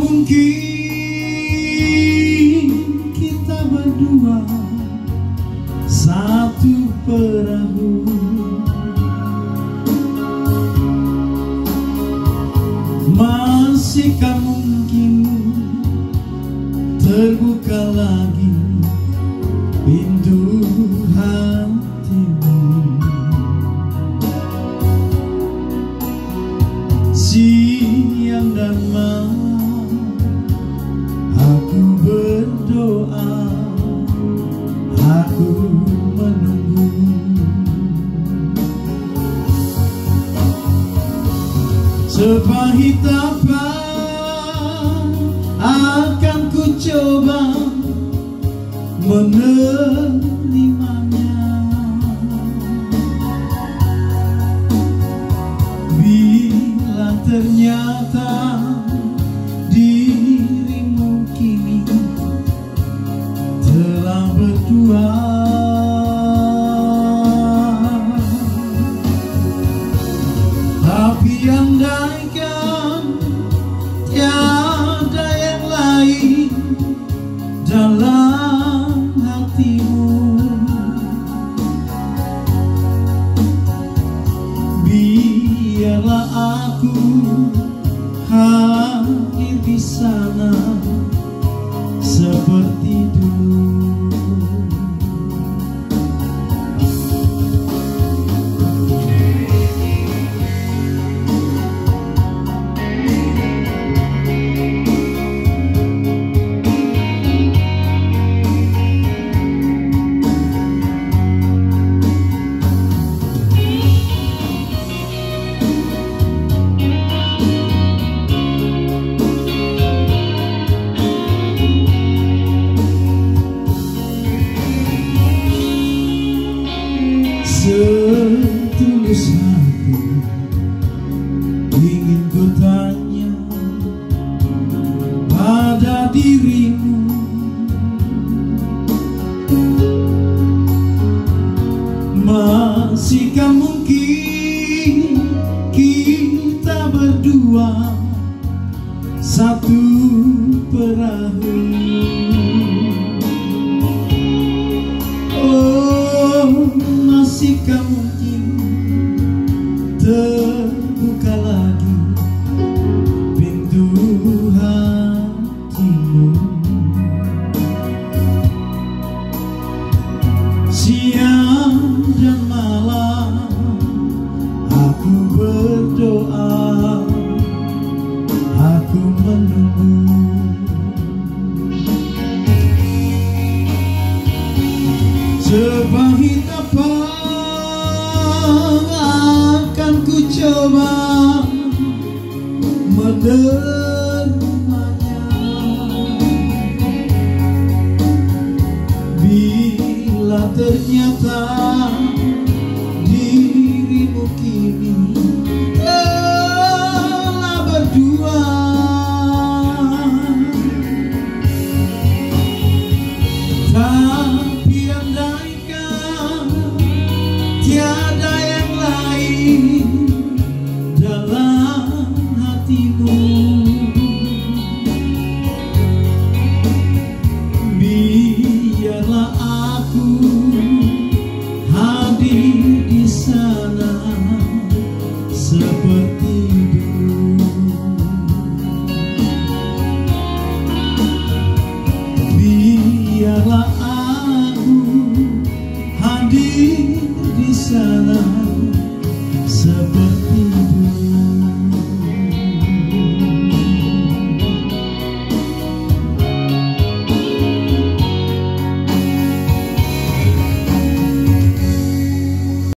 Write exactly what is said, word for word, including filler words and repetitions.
mungkin kita berdua satu perahu. Masihkah mungkin terbuka lagi pintu hatimu? Siang dan malam aku berdoa, aku menunggu. Sepahit apa akan ku coba menerimanya, bila ternyata dirimu kini telah berdua. Tapi andaikan tiada yang lain dalam hatimu, biarlah aku hadir di sana seperti dulu. Setulus hati ingin ku tanya pada dirimu, masihkah mungkin kita berdua satu perahu? Masihkah mungkin terbuka lagi pintu hatimu? Siang dan malam aku berdoa, aku menunggu. Sepahit apa akan ku coba menerimanya, bila ternyata dirimu kini telah berdua. Tapi andaikan tiada yang lain dalam hatimu, biarlah aku hadir di sana seperti